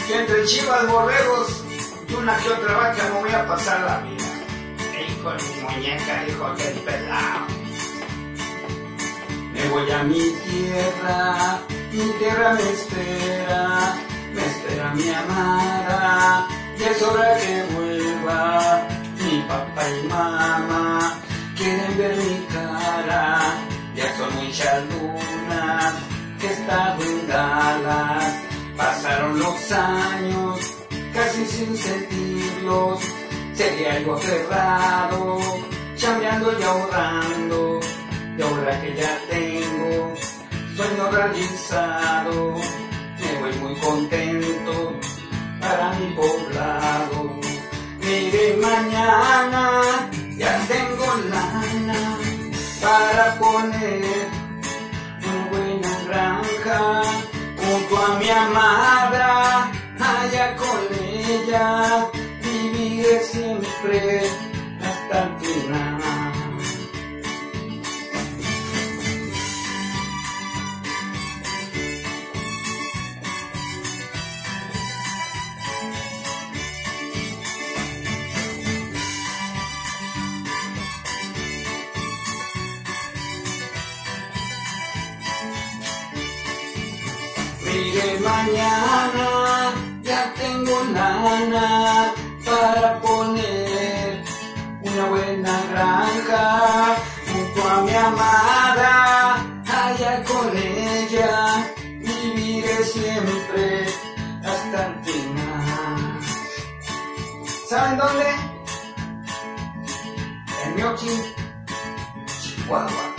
que entre chivas, borregos y una que otra vaca me voy a pasar la vida. Hijo de mi muñeca, hijo del pelao. Me voy a mi tierra me espera mi amada, y es hora que vuelva. Mi papá y mamá quieren ver mi cara, ya son muchas lunas que he estado en Dallas. Pasaron los años casi sin sentirlos, sería algo aferrado, chambeando y ahorrando. Y ahora que ya tengo sueño realizado, me voy muy contento para mi poblado. Mire, mañana ya tengo lana para poner una buena granja junto a mi amada, allá con ella viviré siempre hasta el final. Mire, mañana ya tengo lana para poner una buena granja junto a mi amada, allá con ella viviré siempre hasta el final. ¿Saben dónde? En Miochi, Chihuahua.